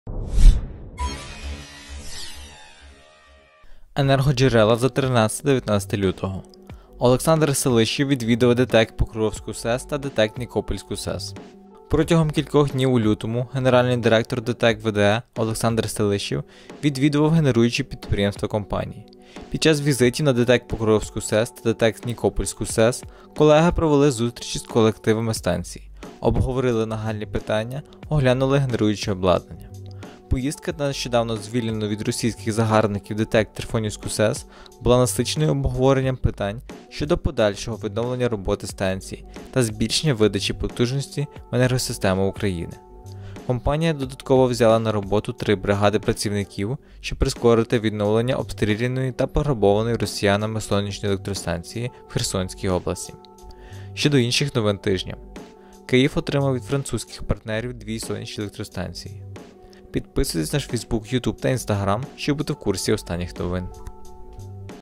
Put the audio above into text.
Енергоджерела за 13-19 лютого. Олександр Селищев відвідав ДТЕК Покровську СЕС та ДТЕК Нікопольську СЕС. Протягом кількох днів у лютому генеральний директор ДТЕК ВДЕ Олександр Селищев відвідував генеруючі підприємства компанії. Під час візитів на ДТЕК Покровську СЕС та ДТЕК Нікопольську СЕС колеги провели зустрічі з колективами станцій, обговорили нагальні питання, оглянули генеруюче обладнання. Поїздка на нещодавно звільнену від російських загарбників ДТЕК Трифонівську СЕС була насиченою обговоренням питань щодо подальшого відновлення роботи станції та збільшення видачі потужності в енергосистему України. Компанія додатково взяла на роботу 3 бригади працівників, щоб прискорити відновлення обстріляної та пограбованої росіянами сонячної електростанції в Херсонській області. Щодо інших новин тижня. Київ отримав від французьких партнерів 2 сонячні електростанції. Підписуйтесь на наш Facebook, YouTube та Instagram, щоб бути в курсі останніх новин.